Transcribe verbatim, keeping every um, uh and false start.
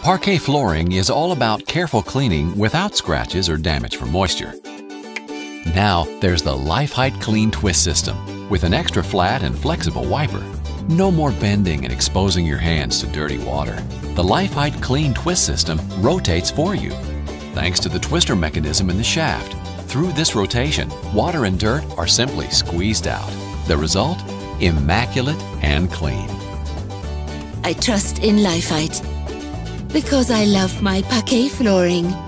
Parquet flooring is all about careful cleaning without scratches or damage from moisture. Now there's the Leifheit Clean Twist System with an extra flat and flexible wiper. No more bending and exposing your hands to dirty water. The Leifheit Clean Twist System rotates for you. Thanks to the twister mechanism in the shaft, through this rotation, water and dirt are simply squeezed out. The result? Immaculate and clean. I trust in Leifheit because I love my parquet flooring.